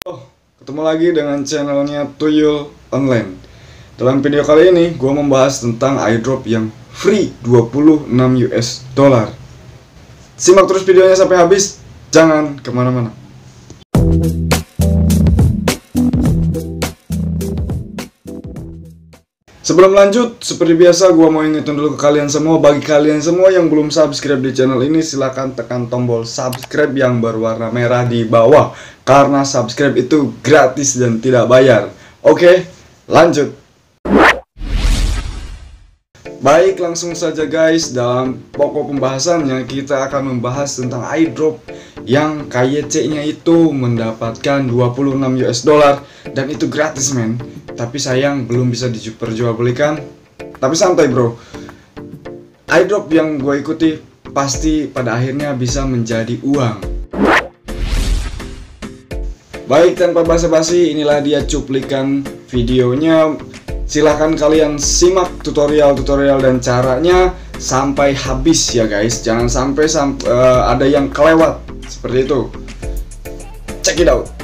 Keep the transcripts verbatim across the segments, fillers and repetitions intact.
Oh, ketemu lagi dengan channelnya Tuyul Online. Dalam video kali ini, gue membahas tentang airdrop yang free dua puluh enam US dollar. Simak terus videonya sampai habis, jangan kemana-mana. Sebelum lanjut, seperti biasa gue mau ingetin dulu ke kalian semua. Bagi kalian semua yang belum subscribe di channel ini, silahkan tekan tombol subscribe yang berwarna merah di bawah, karena subscribe itu gratis dan tidak bayar. Oke, lanjut. Baik, langsung saja guys. Dalam pokok pembahasannya kita akan membahas tentang airdrop yang K Y C nya itu mendapatkan dua puluh enam US dollar dan itu gratis men. Tapi sayang belum bisa diperjualbelikan. Tapi santai bro, airdrop yang gue ikuti pasti pada akhirnya bisa menjadi uang. Baik, tanpa basa-basi, inilah dia cuplikan videonya. Silahkan kalian simak tutorial-tutorial dan caranya sampai habis ya guys. Jangan sampai sam uh, ada yang kelewat seperti itu. Check it out.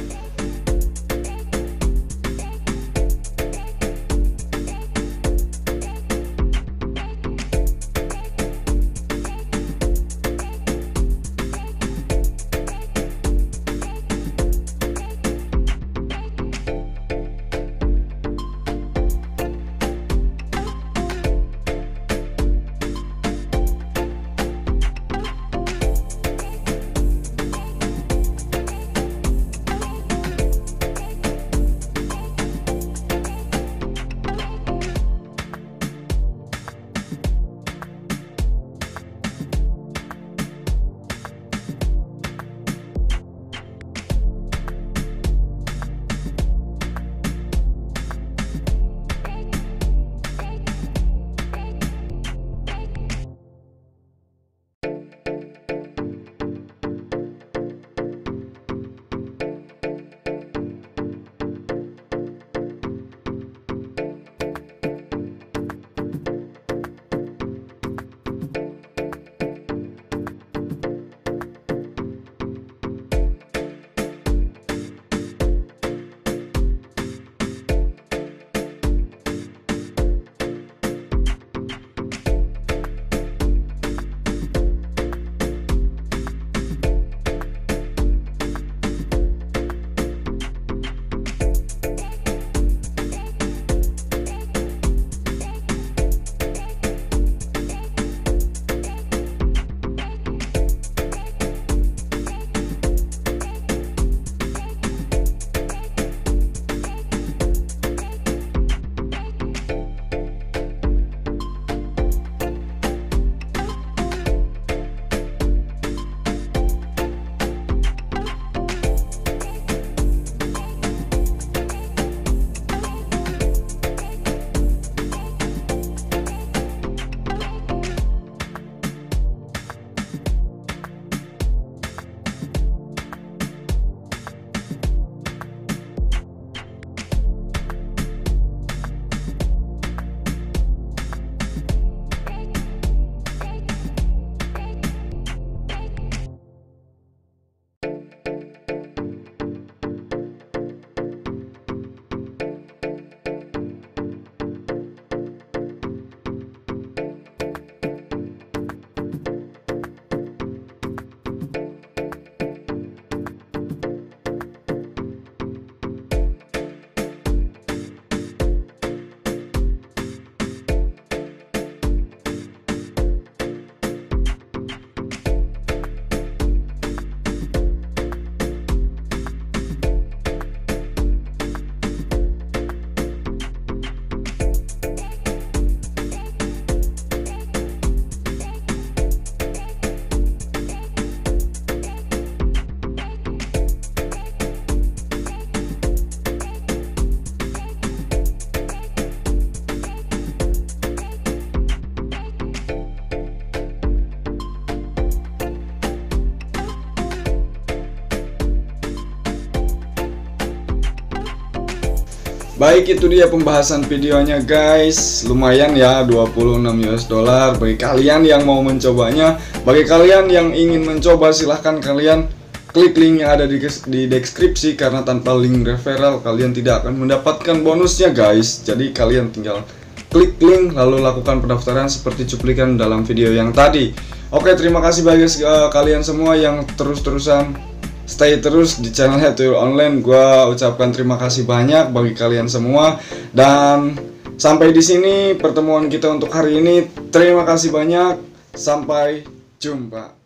Baik, itu dia pembahasan videonya guys. Lumayan ya, dua puluh enam US dollar bagi kalian yang mau mencobanya. Bagi kalian yang ingin mencoba, silahkan kalian klik link yang ada di, di deskripsi, karena tanpa link referral kalian tidak akan mendapatkan bonusnya guys. Jadi kalian tinggal klik link lalu lakukan pendaftaran seperti cuplikan dalam video yang tadi. Oke, terima kasih bagi uh, kalian semua yang terus-terusan stay terus di channelnya Tuyul Online. Gua ucapkan terima kasih banyak bagi kalian semua, dan sampai di sini pertemuan kita untuk hari ini. Terima kasih banyak, sampai jumpa.